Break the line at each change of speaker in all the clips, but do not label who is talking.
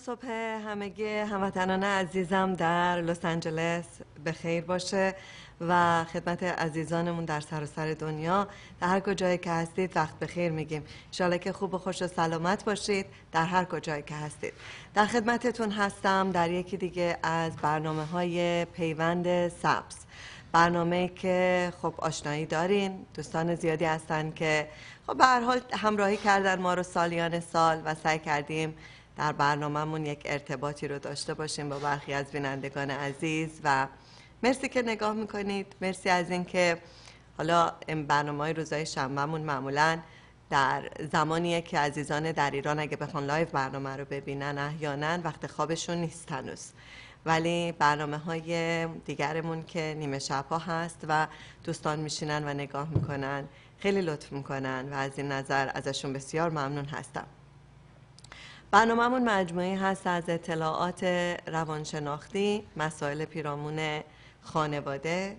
صبح همگی هموطنان عزیزم در لس آنجلس به خیر باشه و خدمت عزیزانمون در سراسر دنیا در هر کجایی که هستید وقت بخیر میگیم. انشالله که خوب و خوش و سلامت باشید در هر کجایی که هستید. در خدمتتون هستم در یکی دیگه از برنامه‌های پیوند سبز، برنامه‌ای که خب آشنایی دارین، دوستان زیادی هستن که خب به هر حال همراهی کردن ما رو سالیان سال و سعی کردیم در برنامه‌مون یک ارتباطی رو داشته باشیم با برخی از بینندگان عزیز و مرسی که نگاه میکنید. مرسی از این که حالا این برنامه‌های روزهای شنبه‌مون معمولاً در زمانیه که عزیزان در ایران اگه بخوان لایو برنامه رو ببینن احیانا وقت خوابشون نیست هنوز، ولی برنامه‌های دیگرمون که نیمه شب‌ها هست و دوستان میشینن و نگاه میکنن خیلی لطف میکنن و از این نظر ازشون بسیار ممنون هستم. برنامه‌مون مجموعی هست از اطلاعات روانشناختی، مسائل پیرامون خانواده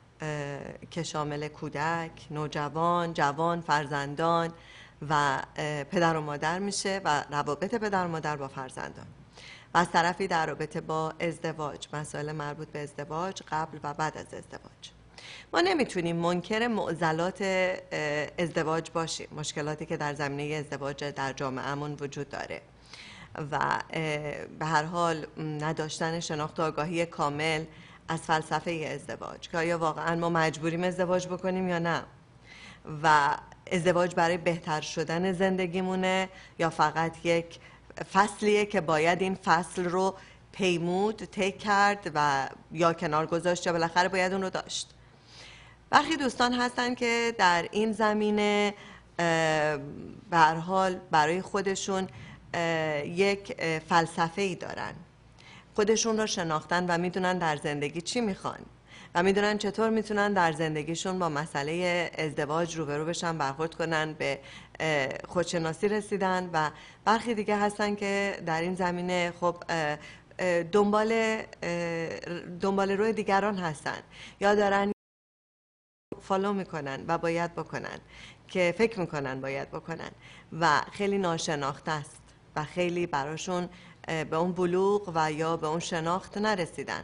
که شامل کودک، نوجوان، جوان، فرزندان و پدر و مادر میشه و روابط پدر و مادر با فرزندان و از طرفی در رابطه با ازدواج، مسائل مربوط به ازدواج قبل و بعد از ازدواج. ما نمیتونیم منکر معضلات ازدواج باشیم، مشکلاتی که در زمینه ازدواج در جامعهمون وجود داره و به هر حال نداشتن شناخت و آگاهی کامل از فلسفه ازدواج که آیا واقعا ما مجبوریم ازدواج بکنیم یا نه و ازدواج برای بهتر شدن زندگیمونه یا فقط یک فصلیه که باید این فصل رو پیمود طی کرد و یا کنار گذاشت یا بالاخره باید اون رو داشت. برخی دوستان هستن که در این زمینه به هر حال برای خودشون یک فلسفه‌ای دارن، خودشون رو شناختن و میدونن در زندگی چی میخوان و میدونن چطور میتونن در زندگیشون با مسئله ازدواج روبرو بشن، برخورد کنن، به خودشناسی رسیدن و برخی دیگه هستن که در این زمینه خب دنبال روی دیگران هستن یا دارن فالو میکنن و باید بکنن که فکر میکنن باید بکنن و خیلی ناشناخته است و خیلی براشون به اون بلوغ و یا به اون شناخت نرسیدن،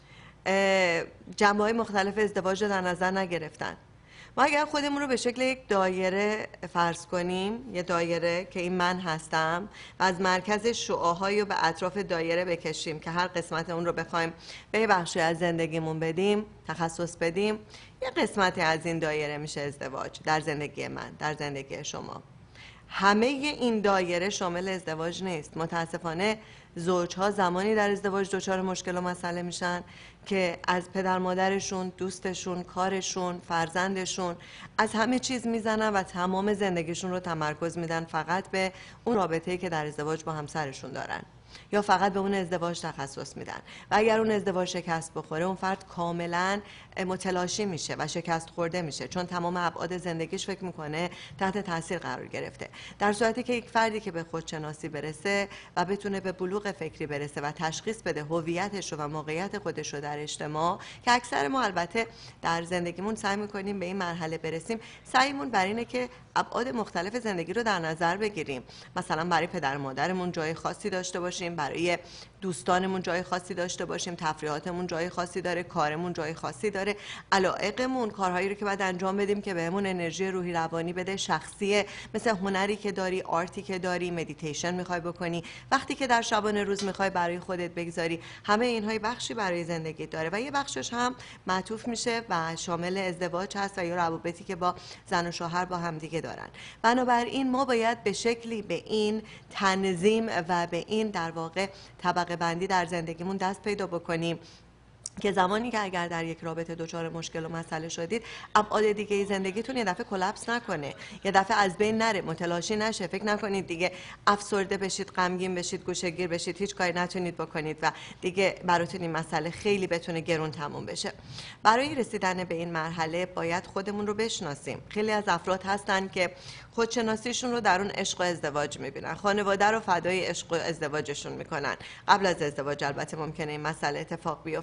جنبه‌های مختلف ازدواج رو در نظر نگرفتن. ما اگر خودمون رو به شکل یک دایره فرض کنیم، یه دایره که این من هستم و از مرکز شعاع‌هایی رو به اطراف دایره بکشیم که هر قسمت اون رو بخوایم به بخشی از زندگیمون بدیم، تخصص بدیم، یه قسمتی از این دایره میشه ازدواج در زندگی من، در زندگی شما. همه این دایره شامل ازدواج نیست. متاسفانه زوجها زمانی در ازدواج دچار مشکل و مسئله میشن که از پدر مادرشون، دوستشون، کارشون، فرزندشون از همه چیز میزنن و تمام زندگیشون رو تمرکز میدن فقط به اون رابطه‌ای که در ازدواج با همسرشون دارن یا فقط به اون ازدواج تخصص میدن و اگر اون ازدواج شکست بخوره اون فرد کاملا متلاشی میشه و شکست خورده میشه، چون تمام ابعاد زندگیش فکر میکنه تحت تاثیر قرار گرفته. در صورتی که یک فردی که به خودشناسی برسه و بتونه به بلوغ فکری برسه و تشخیص بده هویتش رو و موقعیت خودش رو در اجتماع، که اکثر ما البته در زندگیمون سعی میکنیم به این مرحله برسیم، سعیمون بر اینه که ابعاد مختلف زندگی رو در نظر بگیریم. مثلا برای پدر مادرمون جای خاصی داشته باشیم، برای دوستانمون جای خاصی داشته باشیم، تفریحاتمون جای خاصی داره، کارمون جای خاصی داره، علایقمون، کارهایی رو که باید انجام بدیم که بهمون انرژی روحی روانی بده، شخصیه، مثل هنری که داری، آرتی که داری، مدیتیشن میخوای بکنی، وقتی که در شبانه روز میخوای برای خودت بگذاری، همه اینها بخشی برای زندگی داره و یه بخشش هم معطوف میشه و شامل ازدواج هست و یا روابطی که با زن و شوهر با هم دیگه دارن. بنابراین ما باید به شکلی به این تنظیم و به این در واقع طبقه بندی در زندگیمون دست پیدا بکنیم که زمانی که اگر در یک رابطه دچار مشکل و مسئله شدید، ابعاد دیگه زندگیتون یه دفعه کلاپس نکنه، یه دفعه از بین نره، متلاشی نشه، فکر نکنید دیگه افسرده بشید، غمگین بشید، گوشه‌گیر بشید، هیچ کاری نتونید بکنید و دیگه براتون این مسئله خیلی بتونه گرون تموم بشه. برای رسیدن به این مرحله باید خودمون رو بشناسیم. خیلی از افراد هستن که خودشناسیشون رو در اون عشق و ازدواج میبینن، خانواده رو فدای عشق و ازدواجشون میکنن. قبل از ازدواج البته ممکنه این مسئله اتفاق بیفته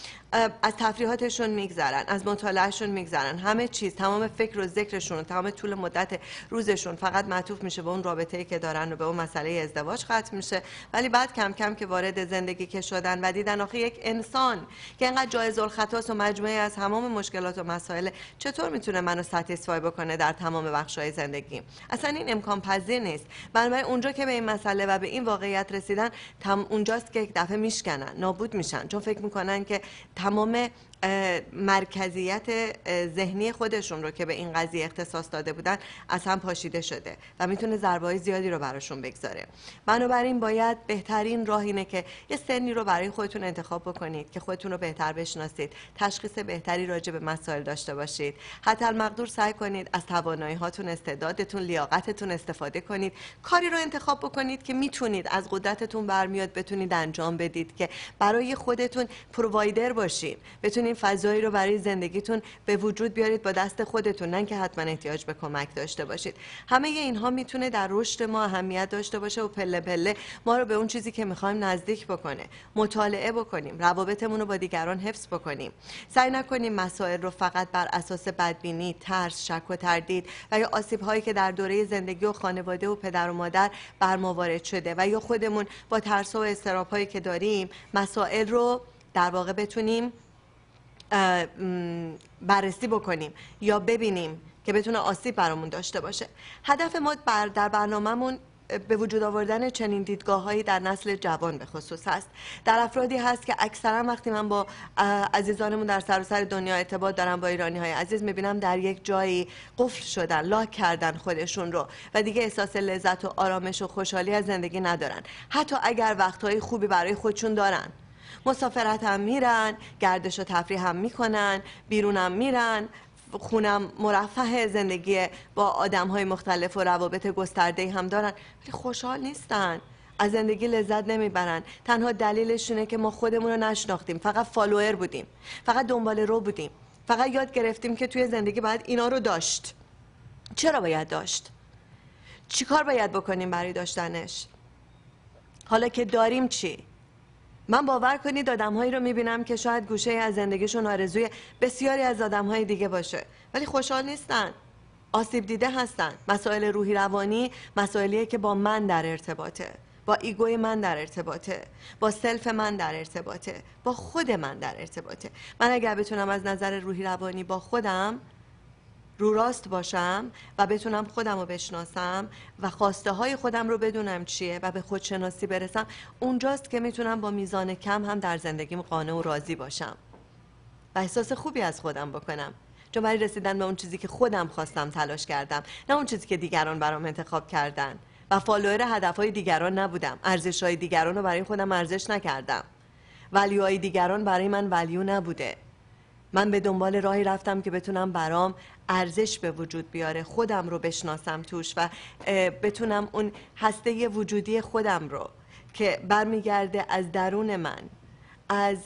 از تفریحاتشون میگذرن، از مطالعهشون میگذرن، همه چیز، تمام فکر و ذکرشون، تمام طول مدت روزشون فقط معطوف میشه به اون رابطه‌ای که دارن و به اون مسئله ازدواج ختم میشه. ولی بعد کم کم که وارد زندگی که شدن و دیدن آخه یک انسان که اینقدر جایز الخطاست و مجموعه از تمام مشکلات و مسائل چطور میتونه منو ساتیسفای بکنه در تمام بخش‌های زندگی؟ اصلا این امکان پذیر نیست. بنابراین اونجا که به این مسئله و به این واقعیت رسیدن، اونجاست که یک دفعه میشکنن، نابود میشن، چون فکر میکنن که تمام مرکزیت ذهنی خودشون رو که به این قضیه اختصاص داده بودن از هم پاشیده شده و میتونه ضربه‌های زیادی رو براشون بگذاره. بنابراین باید بهترین راه اینه که یه سنی رو برای خودتون انتخاب بکنید که خودتون رو بهتر بشناسید، تشخیص بهتری راجع به مسائل داشته باشید. حتی المقدور سعی کنید از توانایی‌هاتون، استعدادتون، لیاقتتون استفاده کنید. کاری رو انتخاب بکنید که میتونید، از قدرتتون برمیاد بتونید انجام بدید، که برای خودتون پرووایدر باشید، بتونید فضایی رو برای زندگیتون به وجود بیارید با دست خودتون، نه که حتما احتیاج به کمک داشته باشید. همه اینها میتونه در رشد ما اهمیت داشته باشه و پله پله ما رو به اون چیزی که میخوایم نزدیک بکنه. مطالعه بکنیم، روابطمون رو با دیگران حفظ بکنیم. سعی نکنیم مسائل رو فقط بر اساس بدبینی، ترس، شک و تردید و یا آسیب هایی که در دوره زندگی و خانواده و پدر و مادر بر ما وارد شده و یا خودمون با ترس و اضطراب هایی که داریم مسائل رو در واقع بتونیم بررسی بکنیم یا ببینیم که بتونه آسیب برامون داشته باشه. هدف ما در برنامه‌مون به وجود آوردن چنین دیدگاه‌هایی در نسل جوان به خصوص هست. در افرادی هست که اکثرا وقتی من با عزیزانمون در سراسر دنیا ارتباط دارم، با ایرانی‌های عزیز، می‌بینم در یک جایی قفل شدن، لاک کردن خودشون رو و دیگه احساس لذت و آرامش و خوشحالی از زندگی ندارن، حتی اگر وقت‌های خوبی برای خودشون دارن. مسافرت هم میرن، گردش و تفریح هم میکنن، بیرون هم میرن، خونم مرفه، زندگی با آدم‌های مختلف و روابط گسترده هم دارن، ولی خوشحال نیستن، از زندگی لذت نمیبرن. تنها دلیلش اینه که ما خودمون رو نشناختیم، فقط فالوور بودیم، فقط دنبال رو بودیم، فقط یاد گرفتیم که توی زندگی باید اینا رو داشت. چرا باید داشت؟ چیکار باید بکنیم برای داشتنش؟ حالا که داریم چی؟ من باور کنید آدم‌هایی رو می‌بینم که شاید گوشه از زندگیشون آرزوی بسیاری از آدم‌های دیگه باشه، ولی خوشحال نیستن، آسیب دیده هستن. مسائل روحی روانی مسائلیه که با من در ارتباطه، با ایگوی من در ارتباطه، با سلف من در ارتباطه، با خود من در ارتباطه. من اگر بتونم از نظر روحی روانی با خودم رو راست باشم و بتونم خودم رو بشناسم و خواسته های خودم رو بدونم چیه و به خودشناسی برسم، اونجاست که میتونم با میزان کم هم در زندگیم قانع و راضی باشم و احساس خوبی از خودم بکنم، چون برای رسیدن به اون چیزی که خودم خواستم تلاش کردم، نه اون چیزی که دیگران برام انتخاب کردن و فالوور هدفهای دیگران نبودم، ارزشهای دیگران رو برای خودم ارزش نکردم، ولیوهای دیگران برای من ولیو نبوده. من به دنبال راهی رفتم که بتونم برام ارزش به وجود بیاره، خودم رو بشناسم توش و بتونم اون هسته وجودی خودم رو که برمیگرده از درون من، از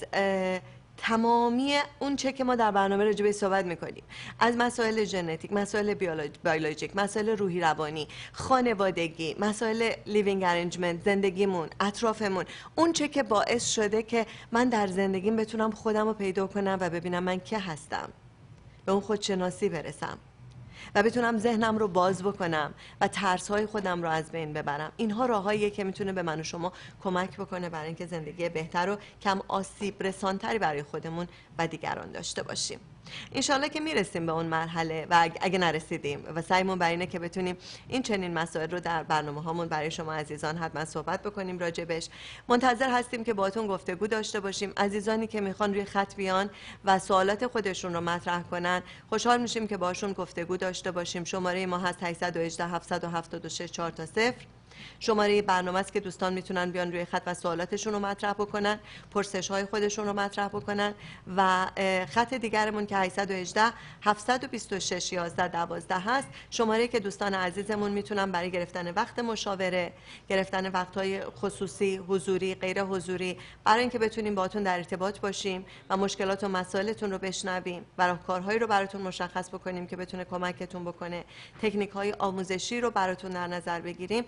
تمامی اون چه که ما در برنامه راجع بهش صحبت میکنیم، از مسائل ژنتیک، مسائل بیولوژیک، مسائل روحی روانی، خانوادگی، مسائل لیوینگ ارنجمنت، زندگیمون، اطرافمون، اون چه که باعث شده که من در زندگیم بتونم خودم رو پیدا کنم و ببینم من که هستم، به اون خودشناسی برسم و بتونم ذهنم رو باز بکنم و ترس‌های خودم رو از بین ببرم. اینها راهاییه که میتونه به من و شما کمک بکنه برای اینکه زندگی بهتر و کم آسیب رسانتری برای خودمون و دیگران داشته باشیم. انشالله که میرسیم به اون مرحله و اگه نرسیدیم و سعیمون بر اینه که بتونیم این چنین مسائل رو در برنامه هامون برای شما عزیزان حتما صحبت بکنیم راجبش. منتظر هستیم که باهاتون گفتگو داشته باشیم. عزیزانی که میخوان روی خط بیان و سوالات خودشون رو مطرح کنن، خوشحال میشیم که باشون گفتگو داشته باشیم. شماره ما هست 818 776 4 تا 0. شماره برنامه است که دوستان میتونن بیان روی خط و سوالاتشون رو مطرح بکنن، پرسش های خودشون رو مطرح بکنن و خط دیگرمون که 818 726 11 12 هست، شماره که دوستان عزیزمون میتونن برای گرفتن وقت مشاوره، گرفتن وقت‌های خصوصی، حضوری، غیر حضوری، برای اینکه بتونیم باهاتون در ارتباط باشیم و مشکلات و مسائلتون رو بشنویم و راهکارهایی رو براتون مشخص بکنیم که بتونه کمکتون بکنه، تکنیک‌های آموزشی رو براتون در نظر بگیریم، میتونید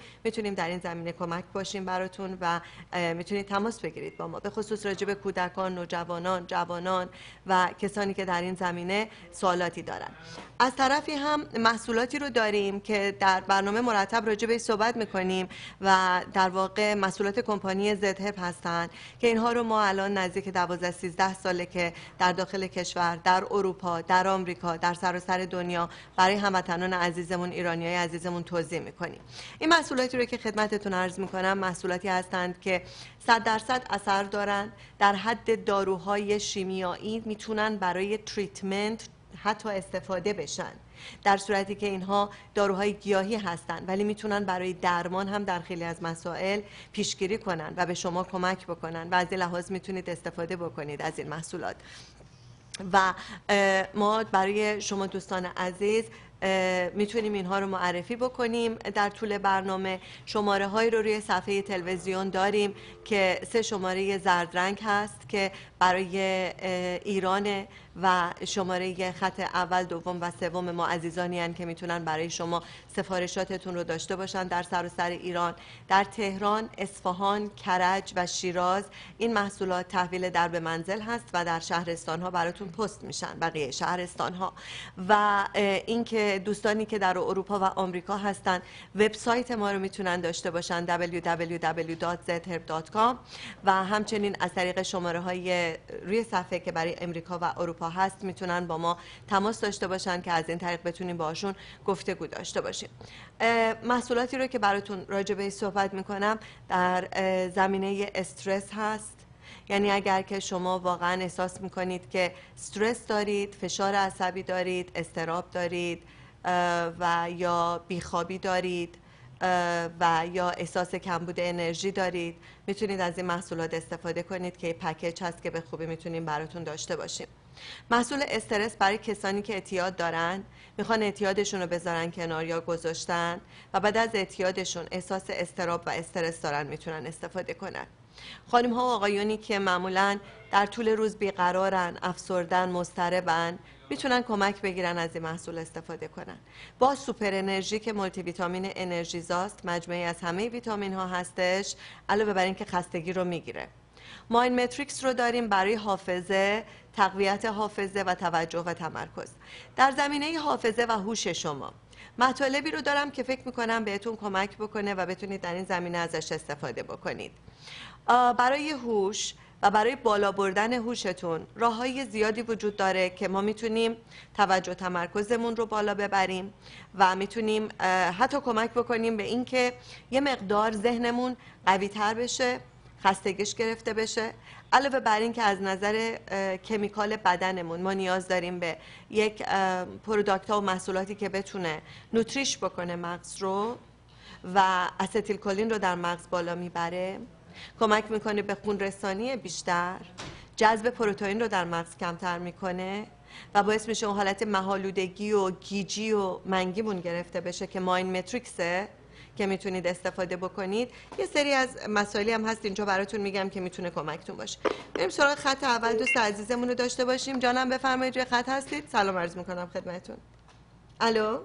میتونیم در این زمینه کمک باشیم براتون و میتونید تماس بگیرید با ما، به خصوص راجع به کودکان، نوجوانان، جوانان و کسانی که در این زمینه سوالاتی دارن. از طرفی هم محصولاتی رو داریم که در برنامه مرتب راجع بهش صحبت میکنیم و در واقع محصولات کمپانی زد هستن که اینها رو ما الان نزدیک 12-13 ساله که در داخل کشور، در اروپا، در آمریکا، در سراسر دنیا برای هموطنان عزیزمون، ایرانیای عزیزمون توزیع میکنیم. این محصولاتی رو که خدمتتون عرض میکنم محصولاتی هستند که 100% اثر دارن، در حد داروهای شیمیایی میتونن برای تریتمنت حتی استفاده بشن، در صورتی که اینها داروهای گیاهی هستند ولی میتونن برای درمان هم در خیلی از مسائل پیشگیری کنن و به شما کمک بکنن و از این لحاظ میتونید استفاده بکنید از این محصولات. و ما برای شما دوستان عزیز میتونیم اینها رو معرفی بکنیم در طول برنامه. شماره هایی رو روی صفحه تلویزیون داریم که 3 شماره زرد رنگ هست که برای ایرانه و شماره خط اول، دوم و سوم ما عزیزانی هستند که میتونن برای شما سفارشاتتون رو داشته باشن در سراسر ایران. در تهران، اصفهان، کرج و شیراز این محصولات تحویل در به منزل هست و در شهرستان ها براتون پست میشن، بقیه شهرستان ها. و اینکه دوستانی که در اروپا و آمریکا هستن وبسایت ما رو میتونن داشته باشن www.zherb.com و همچنین از طریق شماره های روی صفحه که برای امریکا و اروپا هست میتونن با ما تماس داشته باشن که از این طریق بتونیم باشون گفتگو داشته باشیم. محصولاتی رو که براتون راجع بهش صحبت میکنم در زمینه استرس هست، یعنی اگر که شما واقعا احساس میکنید که استرس دارید، فشار عصبی دارید، اضطراب دارید و یا بیخوابی دارید و یا احساس کمبود انرژی دارید، میتونید از این محصولات استفاده کنید که پکیج هست که به خوبی میتونیم براتون داشته باشیم. محصول استرس برای کسانی که اعتیاد دارن، میخوان اعتیادشون رو بذارن کنار یا گذاشتن و بعد از اعتیادشون احساس اضطراب و استرس دارن میتونن استفاده کنن. خانم ها و آقایونی که معمولاً در طول روز بیقرارن، افسردن، مضطربن، میتونن کمک بگیرن از این محصول استفاده کنن. با سوپر انرژی که مولتی ویتامین انرژیزاست، مجموعی از همه ویتامین ها هستش، علاوه بر این که خستگی رو میگیره. مایند متریکس رو داریم برای حافظه، تقویت حافظه و توجه و تمرکز. در زمینه حافظه و هوش شما مطالبی رو دارم که فکر میکنم بهتون کمک بکنه و بتونید در این زمینه ازش استفاده بکنید. برای هوش و برای بالا بردن هوشتون راههای زیادی وجود داره که ما میتونیم توجه تمرکزمون رو بالا ببریم و میتونیم حتی کمک بکنیم به این که یه مقدار ذهنمون قوی تر بشه، خستگیش گرفته بشه. علاوه بر این که از نظر کمیکال بدنمون ما نیاز داریم به یک پروداکت ها و محصولاتی که بتونه نوتریش بکنه مغز رو و استیل کلین رو در مغز بالا میبره، کمک میکنه به خون رسانی بیشتر، جذب پروتئین رو در مغز کمتر میکنه و باعث میشه اون حالت مهالودگی و گیجی و منگیمون گرفته بشه که مایند متریکسه که میتونید استفاده بکنید. یه سری از مسائلی هم هست اینجا براتون میگم که میتونه کمکتون باشه. بریم سراغ خط اول. دوست عزیزمون رو داشته باشیم. جانم بفرمایید، روی خط هستید؟ سلام عرض میکنم خدمتتون. الو.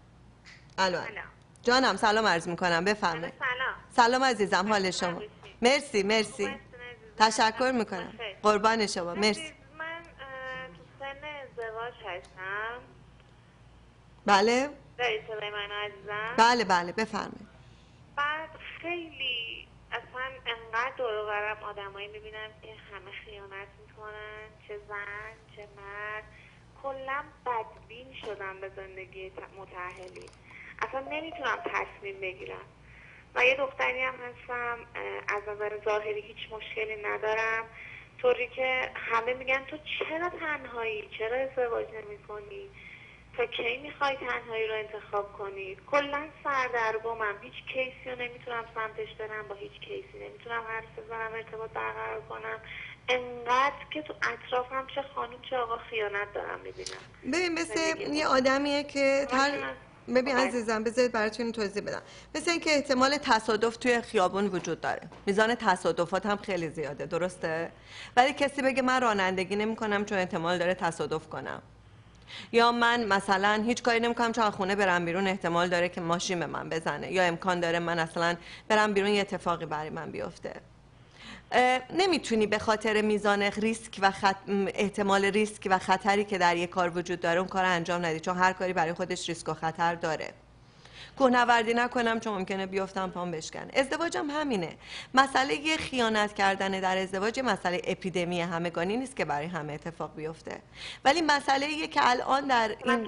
جانم سلام عرض میکنم، بفرمایید. سلام عزیزم، حال شما؟ مرسی. تشکر میکنم. قربان شما. مرسی.
من تو سن ازدواج هستم.
بله.
دارید صدای من عزیزم؟
بله بفرمایید.
بعد خیلی اصلا انقدر دور و برم آدمایی میبینم که همه خیانت میکنن، چه زن چه مرد، کلا بدبین شدم به زندگی متأهلی. اصلا نمیتونم تصمیم بگیرم. و یه دختری هم هستم از نظر ظاهری هیچ مشکلی ندارم، طوری که همه میگن تو چرا تنهایی، چرا ازدواج نمی‌کنی، تا کی میخوای تنهایی رو انتخاب کنی. کلا سردرگمم، هیچ کیسی رو نمیتونم سمتش برم، با هیچ کیسی نمیتونم حرف بزنم، ارتباط برقرار کنم. انقدر که تو اطرافم چه خانم چه آقا خیانت دارم میبینم.
ببین مثل یه آدمیه که ببین عزیزم بذارید براتون توضیح بدم. مثل اینکه احتمال تصادف توی خیابون وجود داره، میزان تصادفات هم خیلی زیاده، درسته؟ ولی کسی بگه من رانندگی نمی‌کنم چون احتمال داره تصادف کنم. یا من مثلا هیچ کاری نمیکنم چون خونه برم بیرون احتمال داره که ماشین به من بزنه، یا امکان داره من اصلا برم بیرون یه اتفاقی برای من بیفته. نمیتونی به خاطر میزان ریسک و احتمال ریسک و خطری که در یک کار وجود داره اون کار انجام ندی، چون هر کاری برای خودش ریسک و خطر داره. کوهنوردی نکنم چون ممکنه بیفتم پام بشکنه. ازدواجم همینه. مسئله یه خیانت کردن در ازدواج مسئله اپیدمی همگانی نیست که برای همه اتفاق بیفته، ولی مسئله یه که الان در این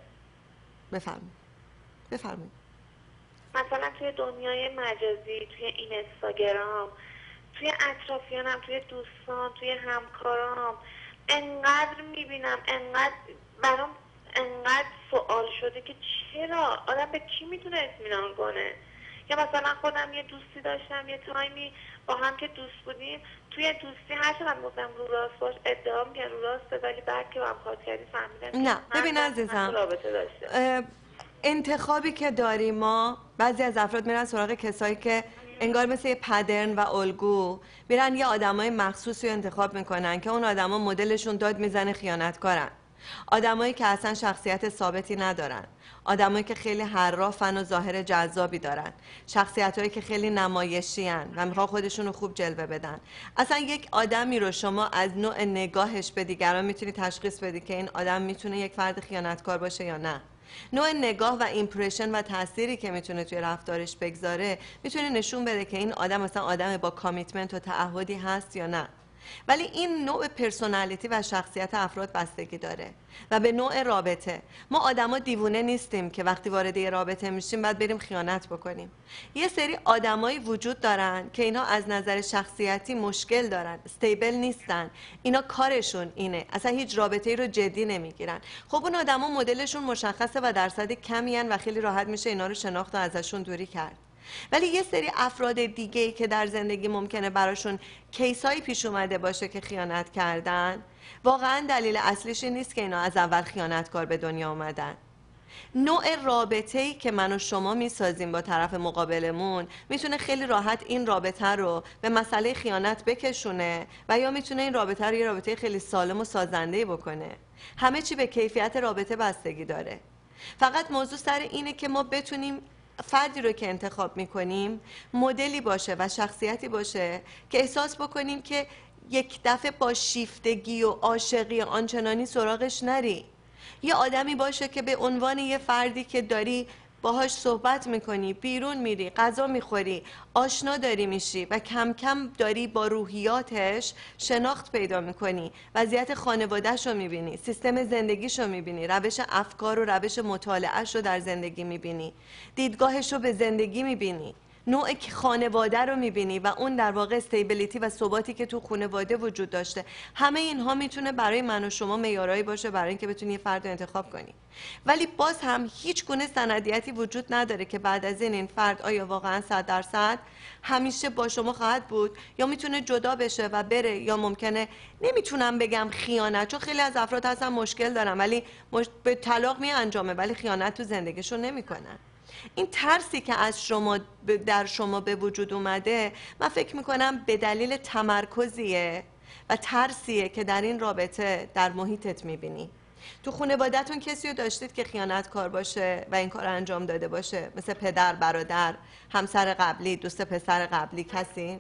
بفرمایید
مثلا توی دنیای مجازی، توی این اینستاگرام، توی اطرافیانم، توی دوستان، توی همکارام انقدر میبینم، انقدر برام انقدر سوال شده که چرا آدم به کی میتونه اطمینان کنه. یا مثلا خودم یه دوستی داشتم، یه تایمی با هم که دوست بودیم، توی دوستی هر چقدر گفتم رو راست باش، ادعا میگن رو راسته، ولی بعد که با هم کار کردی فهمیدم
نه. ببین عزیزم،
رابطه داشته.
انتخابی که داریم ما، بعضی از افراد میرن سراغ کسایی که انگار مثل یه پدرن و الگو میرن یه آدمای مخصوصی رو انتخاب میکنن که اون آدما مدلشون داد میزنه خیانتکارن، آدمایی که اصلا شخصیت ثابتی ندارن، آدمایی که خیلی حرافن و ظاهر جذابی دارن، شخصیتایی که خیلی نمایشی ان و میخوان خودشون رو خوب جلوه بدن. اصلا یک آدمی رو شما از نوع نگاهش به دیگران میتونی تشخیص بدی که این آدم میتونه یک فرد خیانتکار باشه یا نه. نوع نگاه و ایمپرشن و تأثیری که میتونه توی رفتارش بگذاره میتونه نشون بده که این آدم مثلا آدم با کامیتمنت و تعهدی هست یا نه. ولی این نوع پرسونالیتی و شخصیت افراد بستگی داره و به نوع رابطه. ما آدما دیوونه نیستیم که وقتی وارد یه رابطه میشیم بعد بریم خیانت بکنیم. یه سری آدمایی وجود دارن که اینا از نظر شخصیتی مشکل دارن، استیبل نیستن، اینا کارشون اینه، اصلا هیچ رابطه‌ای رو جدی نمیگیرن. خب اون آدما مدلشون مشخصه و درصد کمی ان و خیلی راحت میشه اینا رو شناخت و ازشون دوری کرد. ولی یه سری افراد دیگه‌ای که در زندگی ممکنه براشون کیسایی پیش اومده باشه که خیانت کردن، واقعا دلیل اصلیش این نیست که اینا از اول خیانتکار به دنیا اومدن. نوع رابطه‌ای که من و شما میسازیم با طرف مقابلمون میتونه خیلی راحت این رابطه رو به مسئله خیانت بکشونه و یا میتونه این رابطه رو یه رابطه خیلی سالم و سازنده‌ای بکنه. همه چی به کیفیت رابطه بستگی داره. فقط موضوع سر اینه که ما بتونیم فردی رو که انتخاب میکنیم مدلی باشه و شخصیتی باشه که احساس بکنیم که یک دفعه با شیفتگی و عاشقی آنچنانی سراغش نری. یه آدمی باشه که به عنوان یه فردی که داری باهاش صحبت میکنی، بیرون میری، غذا میخوری، آشنا داری میشی و کم کم داری با روحیاتش شناخت پیدا میکنی، وضعیت خانواده‌ش رو میبینی، سیستم زندگیش رو میبینی، روش افکار و روش مطالعه‌اش رو در زندگی میبینی، دیدگاهش رو به زندگی میبینی، نوع خانواده رو میبینی و اون در واقع استیبلیتی و ثباتی که تو خانواده وجود داشته. همه اینها میتونه برای من و شما معیارایی باشه برای اینکه بتونی یه فرد رو انتخاب کنی. ولی باز هم هیچ گونه سندیتی وجود نداره که بعد از این فرد آیا واقعا 100% همیشه با شما خواهد بود یا میتونه جدا بشه و بره، یا ممکنه، نمیتونم بگم خیانت، چون خیلی از افراد هستن مشکل دارن ولی به طلاق انجامه ولی خیانت تو زندگیشون نمیکنن. این ترسی که از شما در شما به وجود اومده، من فکر میکنم به دلیل تمرکزیه و ترسیه که در این رابطه در محیطت میبینی. تو خانواده‌تون کسی رو داشتید که خیانتکار باشه و این کار انجام داده باشه؟ مثل پدر، برادر، همسر قبلی، دوست پسر قبلی، کسی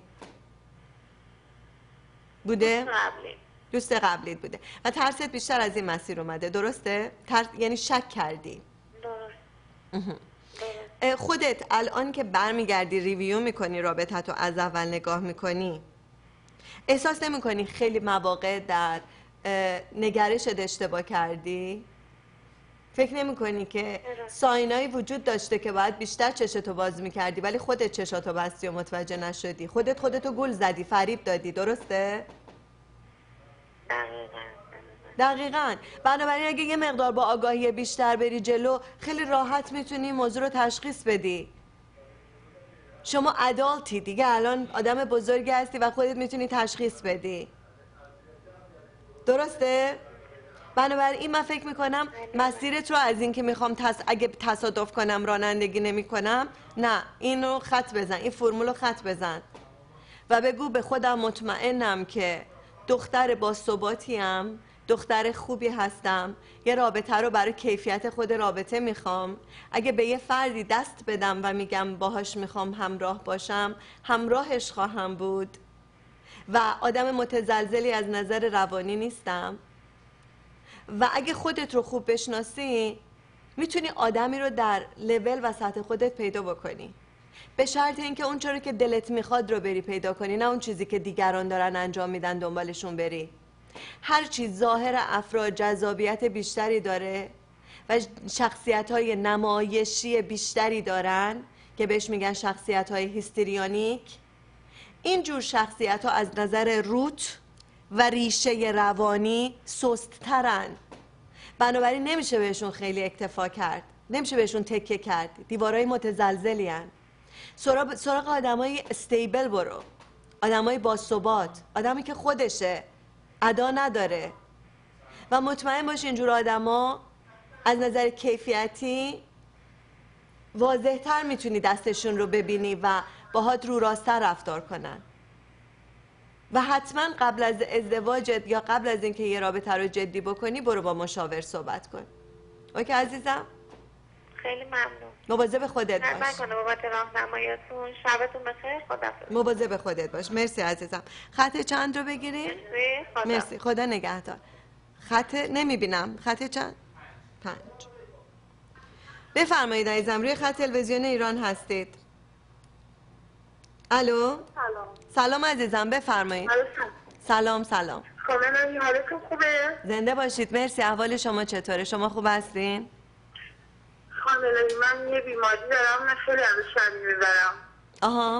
بوده؟ دوست قبلیت بوده و ترست بیشتر از این مسیر اومده، درسته؟ یعنی شک کردی.
درست.
خودت الان که برمیگردی ریویو میکنی رابطت رو از اول نگاه میکنی، احساس نمیکنی خیلی مواقع در نگرشت اشتباه کردی؟ فکر نمیکنی که ساینایی وجود داشته که باید بیشتر چشتو باز میکردی ولی خودت چشاتو بستی و متوجه نشدی؟ خودتو گول زدی، فریب دادی، درسته؟ دقیقاً. بنابراین اگه یه مقدار با آگاهی بیشتر بری جلو، خیلی راحت میتونی موضوع رو تشخیص بدی. شما ادالتی دیگه، الان آدم بزرگی هستی و خودت میتونی تشخیص بدی، درسته؟ بنابراین من فکر میکنم مسیرت رو از این که میخوام اگه تصادف کنم رانندگی نمی کنم، نه، اینو خط بزن، این فرمولو خط بزن و بگو به خودم مطمئنم که دختر با ثباتیم دختر خوبی هستم، یه رابطه رو برای کیفیت خود رابطه میخوام. اگه به یه فردی دست بدم و میگم باهاش میخوام همراه باشم، همراهش خواهم بود و آدم متزلزلی از نظر روانی نیستم. و اگه خودت رو خوب بشناسی، میتونی آدمی رو در لول و سطح خودت پیدا بکنی، به شرط اینکه اون چیزی که دلت میخواد رو بری پیدا کنی، نه اون چیزی که دیگران دارن انجام میدن دنبالشون بری. هر چیز ظاهر افراد جذابیت بیشتری داره و شخصیت‌های نمایشی بیشتری دارن که بهش میگن شخصیت‌های هیستریونیک. اینجور شخصیت‌ها از نظر روت و ریشه روانی سست‌ترن، بنابراین نمیشه بهشون خیلی اکتفا کرد، نمیشه بهشون تکیه کرد، دیوارای متزلزلی هن. سراغ آدمای استیبل برو، آدمای باثبات، آدمی که خودشه، ادا نداره. و مطمئن باش اینجور آدما از نظر کیفیتی واضح‌تر میتونی دستشون رو ببینی و باهات رو راست‌تر رفتار کنن. و حتما قبل از ازدواجت یا قبل از اینکه یه رابطه رو جدی بکنی، برو با مشاور صحبت کن. اوکی عزیزم؟
خیلی ممنون.
مواظب خودت باش.
نکنه بابت راهنماییتون. شبتون بخیر. خداحافظ.
مواظب خودت باش. مرسی عزیزم. خط چند رو بگیریم؟ مرسی. خدا نگهدار. خط نمیبینم. خط چند؟ 5. بفرمایید عزیزم، روی خط تلویزیون ایران هستید. الو. سلام عزیزم، بفرمایید. سلام.
خانم حالتون خوبه؟
زنده باشید. مرسی. احوال شما چطوره؟ شما خوب هستین؟
خانم من یه بیماری دارم، من خیلی ازش میبرم.
آها.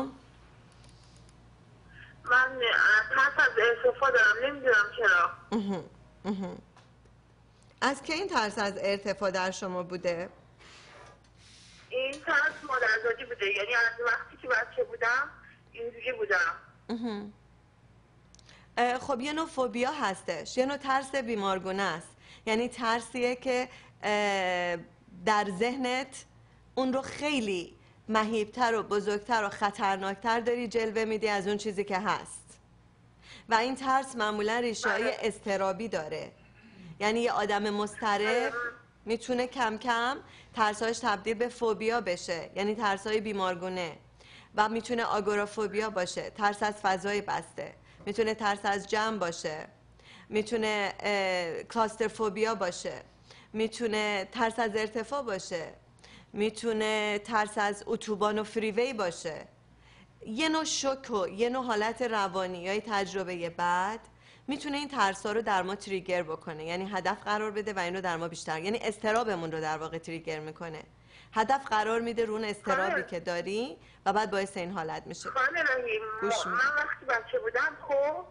من ترس از ارتفاع دارم، نمیدونم چرا.
از که این ترس از ارتفاع در شما بوده؟
این ترس مادرزادی بوده، یعنی از وقتی که بچه بودم اینجوری بودم.
خب یه نوع فوبیا هستش، یه نوع ترس بیمارگونه است. یعنی ترسیه که در ذهنت اون رو خیلی مهیبتر و بزرگتر و خطرناکتر داری جلوه میدی از اون چیزی که هست. و این ترس معمولا ریشه‌های اضطرابی داره. یعنی یه آدم مضطرب میتونه کم کم ترساش تبدیل به فوبیا بشه، یعنی ترسای بیمارگونه. و میتونه آگورافوبیا باشه، ترس از فضای بسته، میتونه ترس از جمع باشه، میتونه کلاسترفوبیا باشه، میتونه ترس از ارتفاع باشه، میتونه ترس از اتوبان و فریوی باشه. یه نوع شوک و یه نوع حالت روانی یا تجربه بد میتونه این ترسا رو در ما تریگر بکنه، یعنی هدف قرار بده و اینو در ما بیشتر، یعنی اضطرابمون رو در واقع تریگر میکنه. هدف قرار میده رو اون اضطرابی که داری و بعد باعث این حالت میشه.
خانم رحیم، من وقتی بچه بودم خب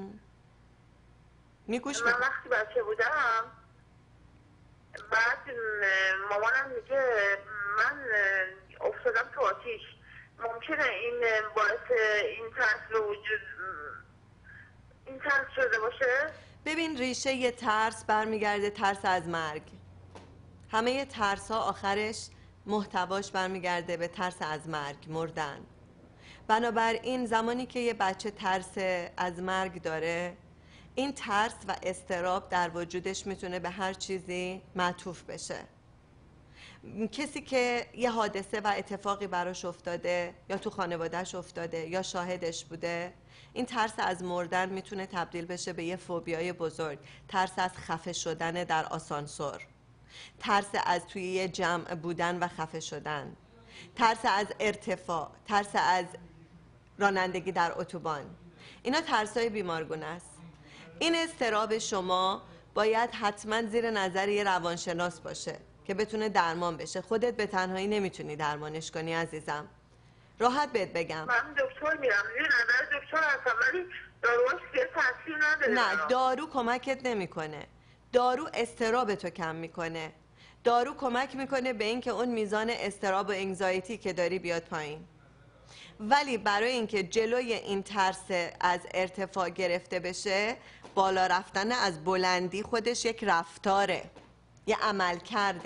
من وقتی بچه بودم بعد مامانم میگه من افتادم تو آتیش، ممکنه این باعث این ترس رو این ترس شده باشه؟
ببین ریشه یه ترس برمیگرده ترس از مرگ. همه یه ترس ها آخرش محتواش برمیگرده به ترس از مرگ، مردن. بنابراین زمانی که یه بچه ترس از مرگ داره، این ترس و اضطراب در وجودش میتونه به هر چیزی معطوف بشه. کسی که یه حادثه و اتفاقی براش افتاده یا تو خانوادهش افتاده یا شاهدش بوده، این ترس از مردن میتونه تبدیل بشه به یه فوبیای بزرگ. ترس از خفه شدن در آسانسور، ترس از توی یه جمع بودن و خفه شدن، ترس از ارتفاع، ترس از رانندگی در اتوبان. اینا ترسای بیمارگونه است. این اضطراب شما باید حتما زیر نظر یه روانشناس باشه که بتونه درمان بشه. خودت به تنهایی نمیتونی درمانش کنی عزیزم. راحت بهت بگم.
من دکتر میرم، زیر نظر دکتر هستم، ولی داروهاش زیاد تاثیر نداره.
نه، دارو کمکت نمیکنه. دارو اضطراب تو کم میکنه. دارو کمک میکنه به اینکه اون میزان اضطراب و انگزایتی که داری بیاد پایین. ولی برای اینکه جلوی این ترس از ارتفاع گرفته بشه، بالا رفتن از بلندی خودش یک رفتاره، یه عمل کرده.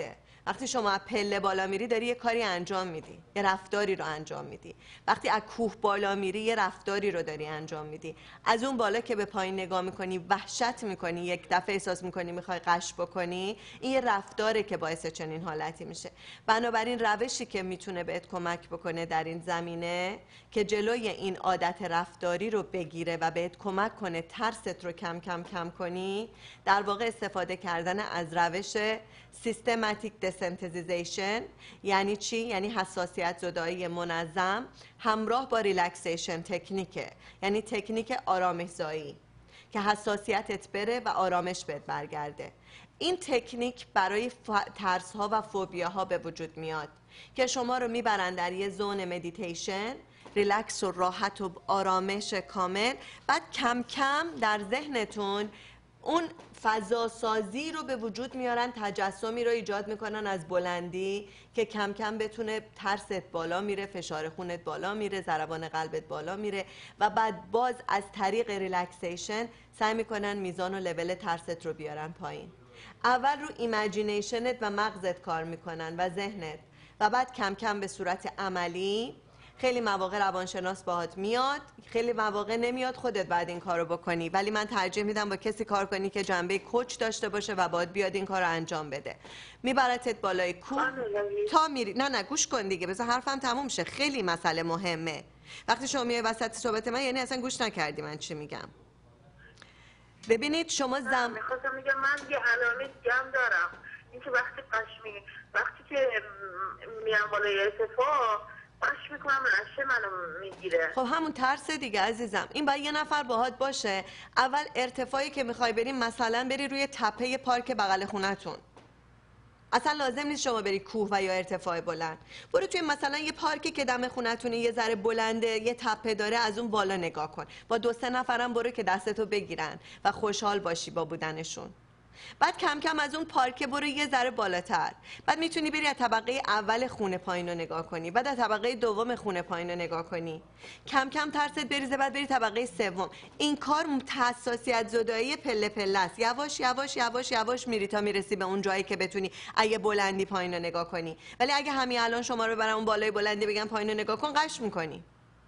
وقتی شما از پله بالا میری داری یه کاری انجام میدی، یه رفتاری رو انجام میدی. وقتی از کوه بالا میری یه رفتاری رو داری انجام میدی. از اون بالا که به پایین نگاه میکنی وحشت میکنی، یک دفعه احساس میکنی میخوای غش بکنی، این یه رفتاره که باعث چنین حالتی میشه. بنابراین روشی که میتونه بهت کمک بکنه در این زمینه که جلوی این عادت رفتاری رو بگیره و بهت کمک کنه ترست رو کم کم کم کنی، در واقع استفاده کردن از روش سیستماتیک دسنتزیشن. یعنی چی؟ یعنی حساسیت زدایی منظم همراه با ریلکسیشن تکنیکه، یعنی تکنیک آرامش زایی که حساسیتت بره و آرامش بهت برگرده. این تکنیک برای ترس ها و فوبیا ها به وجود میاد که شما رو میبرن در یه زون مدیتیشن، ریلکس و راحت و آرامش کامل. بعد کم کم در ذهنتون اون فضا سازی رو به وجود میارن، تجسمی رو ایجاد میکنن از بلندی که کم کم بتونه ترست بالا میره، فشار خونت بالا میره، ضربان قلبت بالا میره و بعد باز از طریق ریلکسیشن سعی میکنن میزان و لول ترست رو بیارن پایین. اول رو ایمیجینیشنت و مغزت کار میکنن و ذهنت و بعد کم کم به صورت عملی. خیلی مواقع روانشناس باهات میاد، خیلی مواقع نمیاد، خودت بعد این کارو بکنی. ولی من ترجیح میدم با کسی کار کنی که جنبه کوچ داشته باشه و باید بیاد این کارو انجام بده. میبرتت بالای کوه تا میری. نه گوش کن دیگه، بذار حرفم تموم شه. خیلی مسئله مهمه. وقتی شما میای وسط صحبت من یعنی اصلا گوش نکردی من چی میگم. ببینید شما
میخواستم میگم من یه علامه دیگه دارم، اینکه وقتی که میام بالای ارتفاع باش میکنم رشه منو میگیره.
خب همون ترس دیگه عزیزم. این باید یه نفر باهات باشه. اول ارتفاعی که میخوای بری، مثلا بری روی تپه پارک بغل خونتون. اصلا لازم نیست شما بری کوه و یا ارتفاع بلند. برو توی مثلا یه پارکی که دم خونتونه، یه ذره بلنده، یه تپه داره، از اون بالا نگاه کن. با 2-3 نفرم برو که دستتو بگیرن و خوشحال باشی با بودنشون. بعد کم کم از اون پارک برو یه ذره بالاتر. بعد میتونی بری از طبقه اول خونه پایین رو نگاه کنی، بعد از طبقه دوم خونه پایین رو نگاه کنی. کم کم ترست بریزه، بعد بری طبقه سوم. این کار حساسیت زدایی پله پله است. یواش یواش یواش یواش میری تا میرسی به اون جایی که بتونی اگه بلندی پایین رو نگاه کنی. ولی اگه همین الان شما رو برام اون بالای بلندی بگم پایین رو نگاه کن، قش میکنی.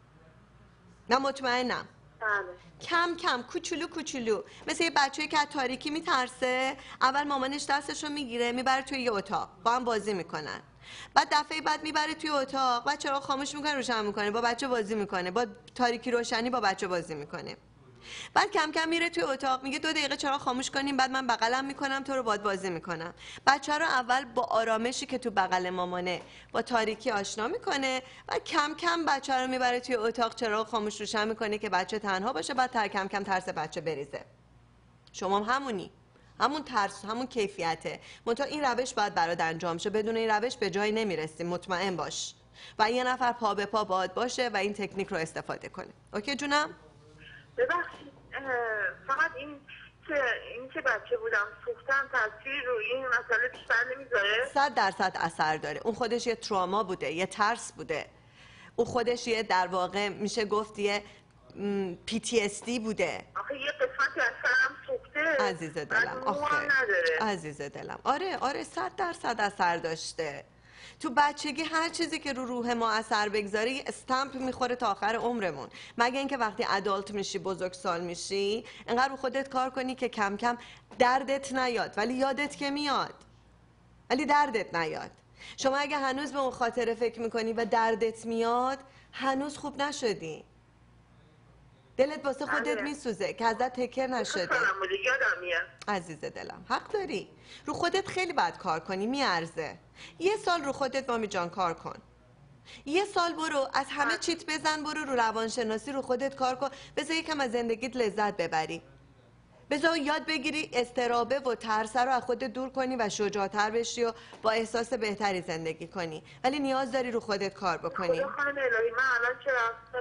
من مطمئنم. کم کم کوچولو کوچولو، مثل یه بچه‌ای که از تاریکی میترسه، اول مامانش دستشو میگیره میبره توی یه اتاق، با هم بازی میکنن. بعد دفعه بعد میبره توی اتاق، بعد چراغ خاموش میکنه روشن میکنه، با بچه بازی میکنه، با تاریکی روشنی با بچه بازی میکنه. بعد کم کم میره توی اتاق، میگه 2 دقیقه چراغ خاموش کنیم، بعد من بغلم میکنم تو رو باد بازی میکنم. بچه رو اول با آرامشی که تو بغل مامانه با تاریکی آشنا میکنه و کم کم بچه رو میبره توی اتاق، چراغ خاموش روشن میکنه که بچه تنها باشه. بعد کم کم ترس بچه بریزه. شما هم همونی، همون ترس، همون کیفیته. منتها این روش باید برات انجام شه. بدون این روش به جایی نمیرسیم، مطمئن باش. و یه نفر پا به پا باهات باشه و این تکنیک رو استفاده کنه. اوکی جونم؟
ببخشید فقط این که بچه بودم سوختم تاثیر روی این مسئله بیشتر نمیذاره؟
100% اثر داره. اون خودش یه تراما بوده، یه ترس بوده. اون خودش یه در واقع میشه گفت یه PTSD بوده.
آخه یه قسمتی از سرم سوخته.
عزیز دلم آخه عزیز دلم. آره 100% اثر داشته. تو بچگی هر چیزی که رو روح ما اثر بگذاره یه استمپ میخوره تا آخر عمرمون. مگه اینکه وقتی ادالت میشی، بزرگسال میشی، انقدر رو خودت کار کنی که کم کم دردت نیاد. ولی یادت که میاد، ولی دردت نیاد. شما اگه هنوز به اون خاطره فکر میکنی و دردت میاد، هنوز خوب نشدی. دلت واسه خودت میسوزه که ازت تکر نشده. عزیز دلم حق داری. رو خودت خیلی باید کار کنی، میارزه. 1 سال رو خودت مامی جان کار کن. 1 سال برو از همه چیت بزن، برو رو روانشناسی رو خودت کار کن. بذار یکم از زندگیت لذت ببری. بذار یاد بگیری استرابه و ترس رو از خودت دور کنی و شجاعتر بشی و با احساس بهتری زندگی کنی. ولی نیاز داری رو خودت کار بکنی.
خدا خانم الهی من الان چرا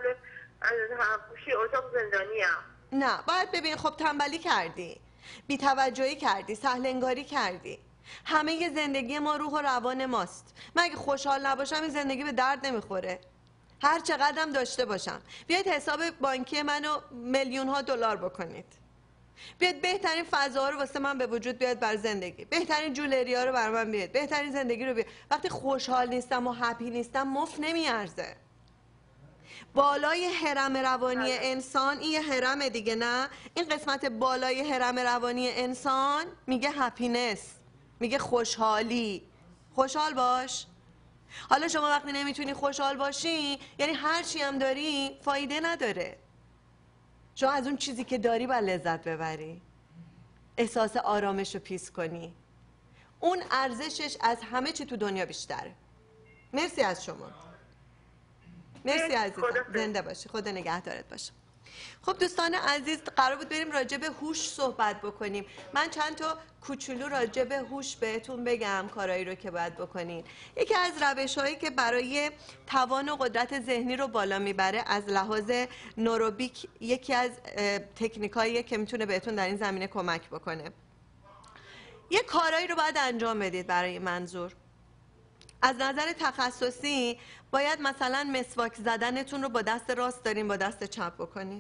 از گوشی اتاق زندانیم؟
نه باید ببین. خب تنبلی کردی، بی‌توجهی کردی، سهل‌انگاری کردی. همه زندگی ما روح و روان ماست. من اگه خوشحال نباشم این زندگی به درد نمیخوره. هر چقدرم داشته باشم. بیایید حساب بانکی منو $میلیون‌ها بکنید. بیاد بهترین فضاها رو واسه من به وجود بیاد بر زندگی، بهترین جولری ها رو بر من بیاد، بهترین زندگی رو بیاد. وقتی خوشحال نیستم و هپی نیستم مفت نمیارزه. بالای هرم روانی انسان، این یه هرم دیگه، نه این قسمت بالای هرم روانی انسان میگه هپینس، میگه خوشحالی. خوشحال باش. حالا شما وقتی نمیتونی خوشحال باشی یعنی هر چی هم داری فایده نداره. شما از اون چیزی که داری باید لذت ببری، احساس آرامش رو پیس کنی. اون ارزشش از همه چی تو دنیا بیشتره. مرسی از شما. مرسی عزیزم، زنده باشی، خدا نگهدارت باشه. خب دوستان عزیز، قرار بود بریم راجع به هوش صحبت بکنیم. من چند تا کوچولو راجع به هوش بهتون بگم، کارهایی رو که باید بکنین. یکی از روش‌هایی که برای توان و قدرت ذهنی رو بالا میبره از لحاظ نوروبیک، یکی از تکنیکاییه که میتونه بهتون در این زمینه کمک بکنه. یه کارهایی رو باید انجام بدید برای منظور. از نظر تخصصی باید مثلا مسواک زدنتون رو با دست راست دارین با دست چپ بکنید.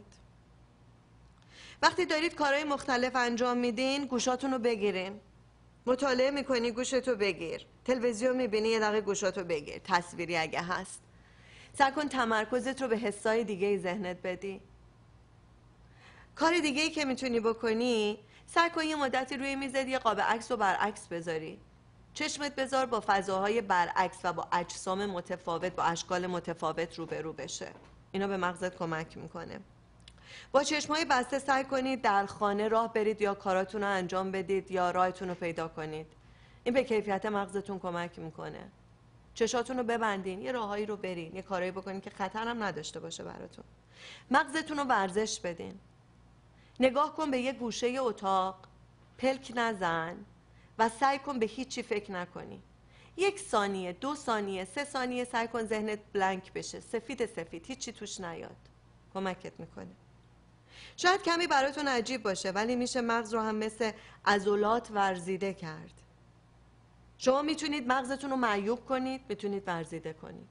وقتی دارید کارهای مختلف انجام میدین گوشاتون رو بگیرین. مطالعه میکنی گوشتو بگیر. تلویزیون میبینی یه دقیقه گوشاتو بگیر، تصویری اگه هست. سعی کن تمرکزت رو به حسای دیگه ذهنت بدی. کار دیگه ای که میتونی بکنی، سعی کن یه مدتی روی میزت یه قاب عکس رو برعکس بذاری. چشمت بذار با فضاهای برعکس و با اجسام متفاوت، با اشکال متفاوت روبرو بشه. اینا به مغزت کمک میکنه. با چشمای بسته سعی کنید در خانه راه برید یا کاراتون رو انجام بدید یا راهتون رو پیدا کنید. این به کیفیت مغزتون کمک میکنه. چشاتون رو ببندین، یه راههایی رو برین، یه کارایی بکنین که خطر هم نداشته باشه براتون. مغزتون رو ورزش بدین. نگاه کن به یه گوشه اتاق، پلک نزن و سعی کن به هیچی فکر نکنی. 1 ثانیه، 2 ثانیه، 3 ثانیه سعی کن ذهنت بلنک بشه، سفید هیچی توش نیاد. کمکت میکنه. شاید کمی براتون عجیب باشه ولی میشه مغز رو هم مثل عضلات ورزیده کرد. شما میتونید مغزتون رو معیوب کنید، میتونید ورزیده کنید.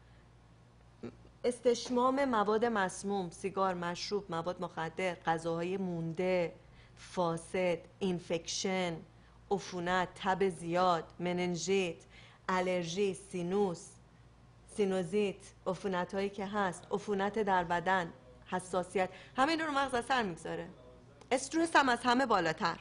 استشمام مواد مسموم، سیگار، مشروب، مواد مخدر، غذاهای مونده، فاسد، اینفکشن، عفونت، تب زیاد، مننژیت، آلرژی، سینوزیت، عفونت هایی که هست، عفونت در بدن، حساسیت، همه این رو مغز اثر میگذاره. استرس هم از همه بالاتر.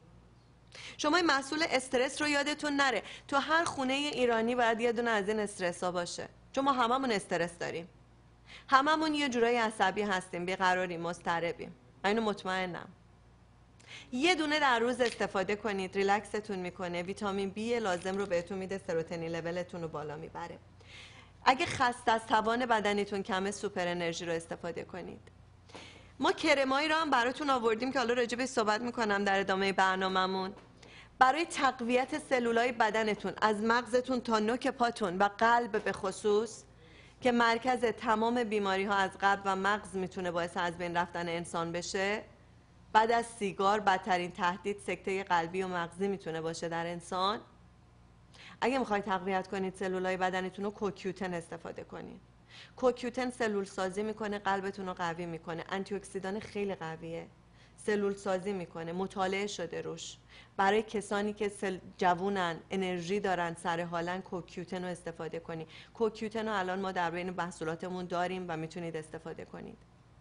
شما این محصول استرس رو یادتون نره، تو هر خونه ایرانی باید یه دونه از این استرس ها باشه، چون ما هممون استرس داریم، هممون یه جورایی عصبی هستیم، بیقراریم، مضطربیم. من اینو مطمئنم. یه دونه در روز استفاده کنید، ریلکستون میکنه، ویتامین بی لازم رو بهتون میده، سروتونین لولتون رو بالا میبره. اگه خسته از توان بدنیتون کمه، سوپر انرژی رو استفاده کنید. ما کرمایی رو هم براتون آوردیم که حالا راجع به صحبت میکنم در ادامه برنامه‌مون. برای تقویت سلولای بدنتون از مغزتون تا نوک پاتون و قلب به خصوص که مرکز تمام بیماری ها از قلب و مغز میتونه باعث از بین رفتن انسان بشه. بعد از سیگار بدترین تهدید سکته قلبی و مغزی میتونه باشه در انسان. اگه میخواید تقویت کنید سلولای بدنتون رو، کوکیوتن استفاده کنید. کوکیوتن سلول سازی میکنه، قلبتون رو قوی میکنه، آنتی اکسیدان خیلی قویه، سلول سازی میکنه، مطالعه شده روش. برای کسانی که جوونن، انرژی دارن، سر حالن، کوکیوتن رو استفاده کنید. کوکیوتن رو الان ما در بین محصولاتمون داریم و میتونید استفاده کنید.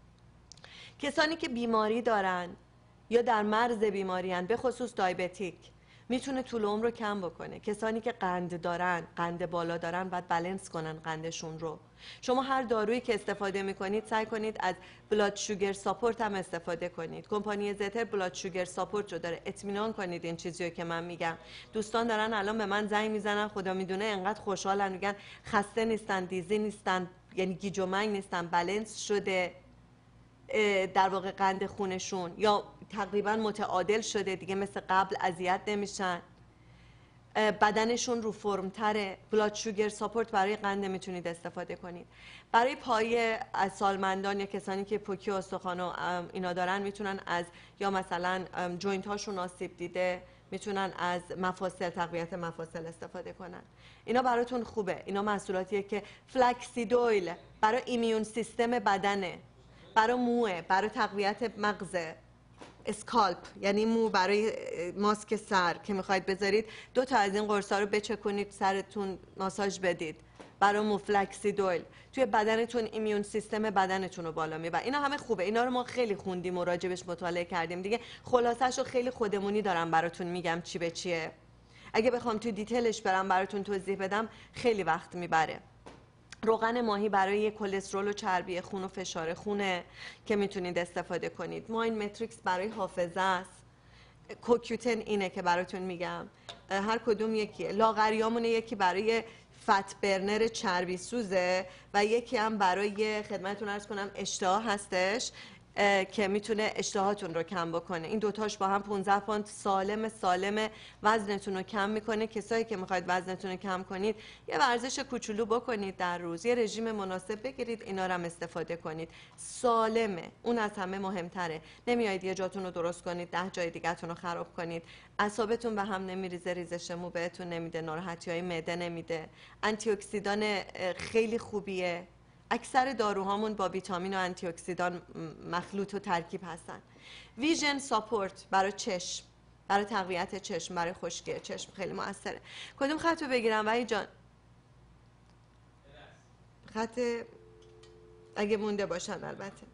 کسانی که بیماری دارن یا در مرز بیماری هن، به خصوص دیابتیک، میتونه طول عمر رو کم بکنه. کسانی که قند دارن، قند بالا دارن، باید بالانس کنن قندشون رو. شما هر دارویی که استفاده میکنید سعی کنید از بلاد شوگر ساپورت هم استفاده کنید. کمپانی زتر بلاد شوگر ساپورت رو داره. اطمینان کنید این چیزیه که من میگم. دوستان دارن الان به من زنگ میزنن، خدا میدونه انقدر خوشحالن، میگن خسته نیستن، دیزی نیستن، یعنی گیج و منگ نیستن، بالانس شده در واقع قند خونشون، یا تقریبا متعادل شده دیگه، مثل قبل اذیت نمیشن، بدنشون رو فرم تره. بلاد شوگر ساپورت برای قند میتونید استفاده کنید. برای پای از سالمندان یا کسانی که پوکی و استخوان و اینا دارن، میتونن از یا مثلا جوینت هاشون آسیب دیده، میتونن از مفاصل، تقویت مفاصل استفاده کنن. اینا براتون خوبه. اینا محصولاتیه که فلکسیدویل برای ایمیون سیستم بدنه، برای موه، برای تقویت مغزه، اسکالپ یعنی مو برای ماسک سر که میخواید بذارید 2 تا از این قرصا رو بچکونید سرتون ماساژ بدید. برای موفلکسیدول توی بدنتون ایمیون سیستم بدنتون رو بالا میبره. اینا همه خوبه، اینا رو ما خیلی خوندیم و راجبش مطالعه کردیم دیگه. خلاصش رو خیلی خودمونی دارم براتون میگم چی به چیه. اگه بخوام تو دیتیلش برم براتون توضیح بدم خیلی وقت میبره. روغن ماهی برای کلسترول و چربی خون و فشار خونه که میتونید استفاده کنید. ماین متریکس برای حافظه است. کوکیوتن اینه که براتون میگم، هر کدوم یکیه. لاغریامونه، یکی برای فت برنر چربی سوزه و یکی هم برای خدمتتون عرض کنم اشتها هستش که میتونه اشتهاتون رو کم بکنه. این دوتاش با هم 15 پوند سالم وزنتون رو کم میکنه. کسایی که میخواید وزنتون رو کم کنید یه ورزش کوچولو بکنید در روز، یه رژیم مناسب بگیرید، اینا رو هم استفاده کنید. سالمه، اون از همه مهمتره. نمیایید یه جاتون رو درست کنید 10 جای دیگه‌تون رو خراب کنید. اعصابتون به هم نمیریزه، ریزش مو بهتون نمیده، ناراحتی‌های معده نمیده. آنتی اکسیدان خیلی خوبیه. اکثر داروهامون با ویتامین و آنتی اکسیدان مخلوط و ترکیب هستن. ویژن ساپورت برای چشم، برای تقویت چشم، برای خشکی چشم خیلی موثره. کدوم خط رو بگیرم وحید جان؟ خط اگه مونده باشن البته.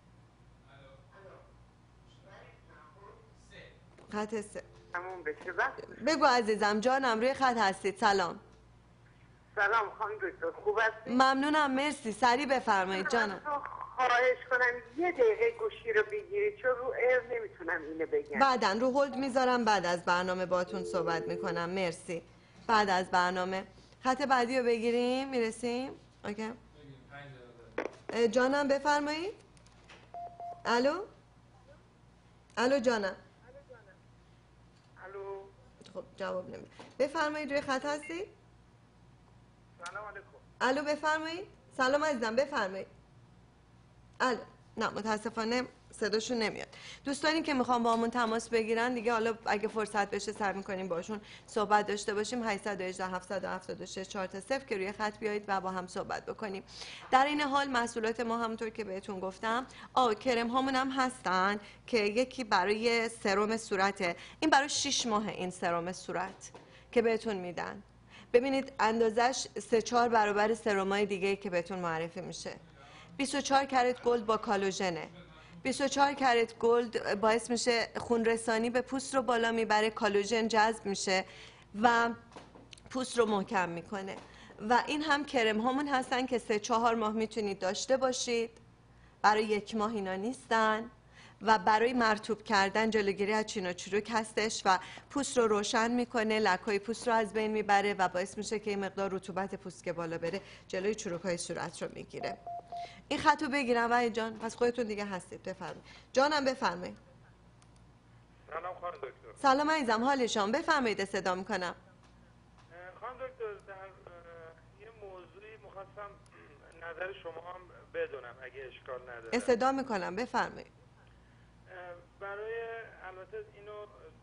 خط 3
تموم بشه.
بگو عزیزم. جانم روی خط هستید. سلام.
سلام خانم دکتر، خوب هستید؟
ممنونم، مرسی. سریع بفرمایید جانم.
خواهش کنم یه دقیقه گوشی رو بگیرید چون رو ایر نمیتونم اینو بگم.
بعداً رو هولد میذارم، بعد از برنامه باتون صحبت میکنم. مرسی. بعد از برنامه. خط بعدی رو بگیریم، میرسیم. اوکی. جانم بفرمایید. الو جانم.
الو.
خب جواب نمیده. بفرمایید روی خط هستید؟
سلام علیکم.
الو بفرمایید. سلام عزیزم بفرمایید. الو. نه متاسفانه صداشون نمیاد. دوستانی که میخوام با همون تماس بگیرن دیگه، حالا اگه فرصت بشه سعی میکنیم باشون صحبت داشته باشیم. 818 776 4 که روی خط بیایید و با هم صحبت بکنیم. در این حال محصولات ما همونطور که بهتون گفتم کرم هامون هم هستن که یکی برای سرم صورته. این برای 6 ماه این سرم صورت که بهتون میدن. ببینید اندازش 3-4 برابر سرمای دیگه که بهتون معرفی میشه. 24 کرات گلد با کالوژنه. 24 کرات گلد باعث میشه خون رسانی به پوست رو بالا میبره، کالوژن جذب میشه و پوست رو محکم میکنه. و این هم کرم هامون هستن که 3-4 ماه میتونید داشته باشید. برای 1 ماه اینا نیستن و برای مرطوب کردن، جلوگیری از چین و چروک هستش و پوست رو روشن میکنه، لک‌های پوست رو از بین میبره و باعث میشه که این مقدار رطوبت پوست که بالا بره جلوی چروک‌های صورت رو میگیره. این خط رو بگیرم وحید جان، پس خودتون دیگه هستید. بفرمایید جانم. بفرمایید.
سلام خانم دکتر.
سلام عزیزم، حال شما؟ بفرمایید صدا میکنم.
خانم دکتر در یه موضوعی میخواستم نظر شما هم بدونم اگه اشکال نداره.
صدا میکنم بفرمایید.
برای البته اینو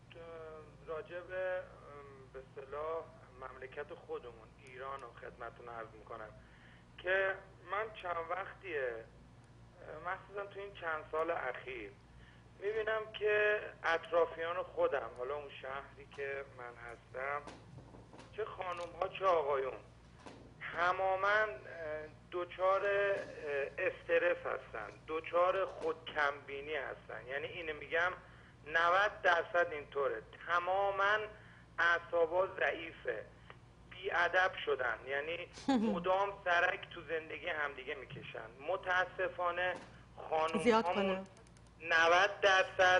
راجع به اصطلاح مملکت خودمون ایران و خدمتتون عرض میکنم که من چند وقتیه مخصوصا تو این چند سال اخیر میبینم که اطرافیان خودم، حالا اون شهری که من هستم، چه خانوم ها چه آقایون، تماما دوچار استرس هستن، دوچار خودکمبینی هستن. یعنی اینو میگم 90% اینطوره، تماما اعصابا ضعیفه، بی‌ادب شدن، یعنی مدام سرک تو زندگی همدیگه میکشن. متاسفانه خانوم همون 90%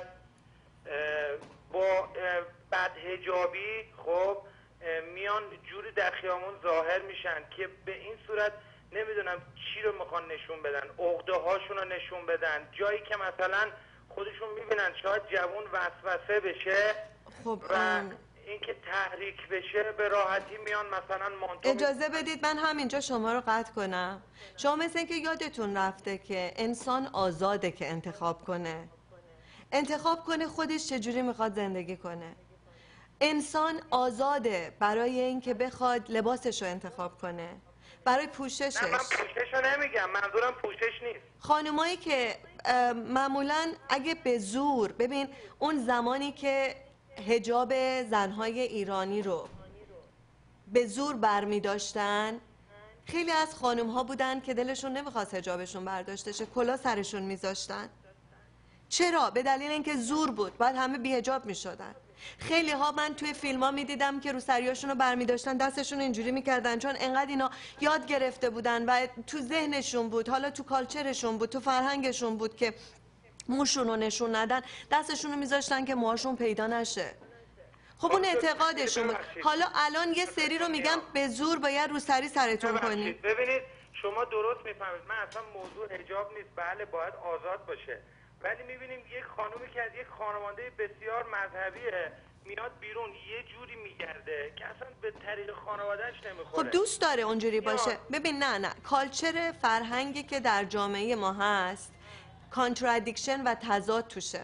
با بدحجابی خب میان جوری در خیابون ظاهر میشن که به این صورت نمیدونم چی رو میخوان نشون بدن، عقده هاشون رو نشون بدن، جایی که مثلا خودشون میبینن شاید جوون وسوسه بشه
خب
و اینکه تحریک بشه به راحتی میان مثلا مانتو.
اجازه بدید من همینجا شما رو قطع کنم. شما مثل اینکه یادتون رفته که انسان آزاده که انتخاب کنه خودش چجوری میخواد زندگی کنه. انسان آزاده برای اینکه بخواد لباسش رو انتخاب کنه، برای پوششش.
نه من پوشش رو نمیگم، منظورم پوشش نیست.
خانمایی که معمولا اگه به زور، ببین اون زمانی که حجاب زنهای ایرانی رو به زور برمی داشتن، خیلی از خانم ها بودن که دلشون نمیخواست حجابشون برداشته شه، کلاه سرشون میذاشتن. چرا؟ به دلیل اینکه زور بود، بعد همه بی حجاب میشدن. خیلی ها من توی فیلم ها میدیدم که رو سریاشون رو برمی داشتن، دستشون اینجوری میکردن، چون انقدر اینا یاد گرفته بودن و تو ذهنشون بود، حالا تو کالچرشون بود، تو فرهنگشون بود که موشون رو نشون ندن، دستشون رو میذاشتن که موهاشون پیدا نشه. خب اون اعتقادشون بود. حالا الان یه سری رو میگم به زور باید رو سری سرتون کنید.
ببینید شما درست میفهمید، من اصلا موضوع حجاب نیست، بله باید آزاد باشه، ولی میبینیم یک خانومی که از یک خانواده بسیار مذهبیه میاد بیرون یه جوری میگرده که اصلا به طریق خانوادهش نمیخوره.
خب دوست داره اونجوری باشه. ببین نه کالچر فرهنگی که در جامعه ما هست کانترادیکشن و تضاد توشه.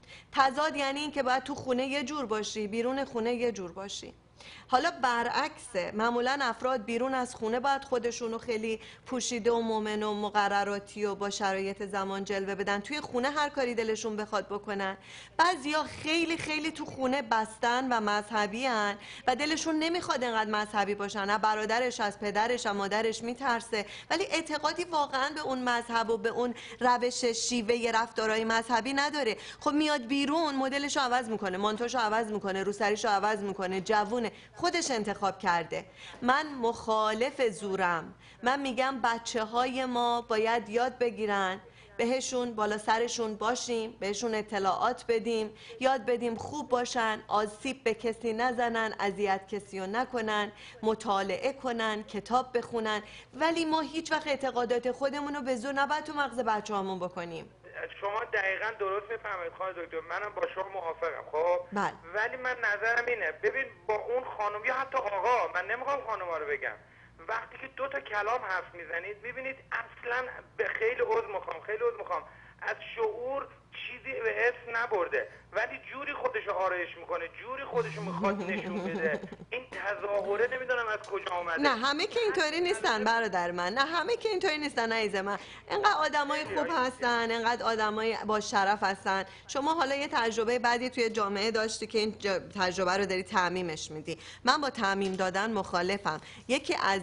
تضاد یعنی این که باید تو خونه یه جور باشی، بیرون خونه یه جور باشی. حالا برعکسه، معمولا افراد بیرون از خونه باید خودشونو خیلی پوشیده و مومن و مقرراتی و با شرایط زمان جلوه بدن، توی خونه هر کاری دلشون بخواد بکنن. بعضیا خیلی خیلی تو خونه بستن و مذهبی هن و دلشون نمیخواد انقدر مذهبی باشن، نه برادرش از پدرش از مادرش میترسه، ولی اعتقادی واقعا به اون مذهب و به اون روش شیوه رفتارهای مذهبی نداره. خب میاد بیرون مدلشو عوض میکنه، مانتوشو عوض میکنه، روسریشو عوض میکنه، جوونه، خودش انتخاب کرده. من مخالف زورم. من میگم بچه های ما باید یاد بگیرن، بهشون بالا سرشون باشیم، بهشون اطلاعات بدیم، یاد بدیم خوب باشن، آسیب به کسی نزنن، اذیت کسی رو نکنن، مطالعه کنن، کتاب بخونن، ولی ما هیچ وقت اعتقادات خودمون رو به زور نباید تو مغز بچه هامون بکنیم.
شما دقیقا درست میفهمید خانم دکتر، منم با شما موافقم. خب
بله.
ولی من نظرم اینه، ببین با اون خانم یا حتی آقا، من نمیخوام خانم‌ها رو بگم، وقتی که دو تا کلام حرف میزنید میبینید اصلا به خیلی عذر میخوام از شعور چیزی به اسم نبرده، ولی جوری خودشو آرایش میکنه، جوری خودشو میخواد نشون بده. این تظاهره نمیدونم از کجا اومده.
نه همه که اینطوری نیستن برادر من، نه همه که اینطوری نیستن عزیز من. انقدر آدمای خوب هستن، انقدر آدمای با شرف هستن. شما حالا یه تجربه بعدی توی جامعه داشتی که این تجربه رو داری تعمیمش میدی. من با تعمیم دادن مخالفم. یکی از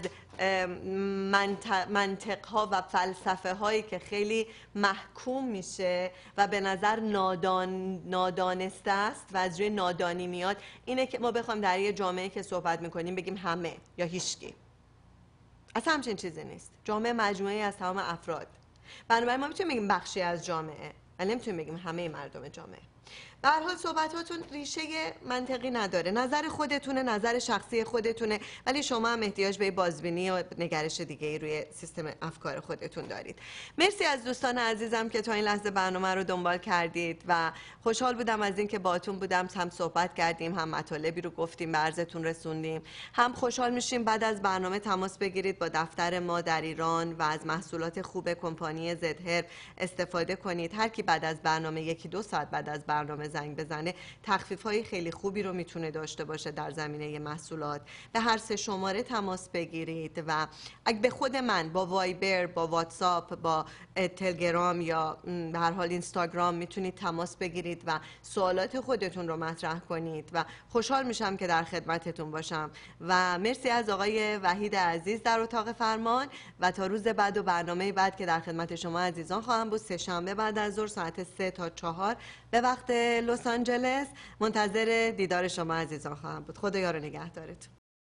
منطق ها و فلسفه هایی که خیلی محکوم میشه و به نظر نادانسته است و از روی نادانی میاد اینه که ما بخوایم در یه جامعه که صحبت میکنیم بگیم همه یا هیچکی. اصلا همچین چیزی نیست. جامعه مجموعه از تمام افراد. بنابراین ما میتونیم بگیم بخشی از جامعه، ولی نمیتونیم بگیم همه مردم جامعه. به هر حال صحبتاتون ریشه منطقی نداره، نظر خودتونه، نظر شخصی خودتونه، ولی شما هم احتیاج به بازبینی و نگرش دیگه ای روی سیستم افکار خودتون دارید. مرسی از دوستان عزیزم که تا این لحظه برنامه رو دنبال کردید و خوشحال بودم از اینکه باهاتون بودم، هم صحبت کردیم، هم مطالبی رو گفتیم، به عرضتون رسوندیم. هم خوشحال میشیم بعد از برنامه تماس بگیرید با دفتر ما در ایران و از محصولات خوب کمپانی زدهر استفاده کنید. هر کی بعد از برنامه 1-2 ساعت بعد از برنامه زنگ بزنه تخفیف‌های خیلی خوبی رو میتونه داشته باشه در زمینه محصولات. به هر 3 شماره تماس بگیرید و اگه به خود من با وایبر، با واتساپ، با تلگرام یا به هر حال اینستاگرام میتونید تماس بگیرید و سوالات خودتون رو مطرح کنید و خوشحال میشم که در خدمتتون باشم. و مرسی از آقای وحید عزیز در اتاق فرمان و تا روز بعد و برنامه بعد که در خدمت شما عزیزان خواهم بود، 3 شنبه بعد از ظهر ساعت 3 تا 4 به وقت لس آنجلس منتظر دیدار شما عزیزان خواهم بود. خدا یار و نگهدارتون.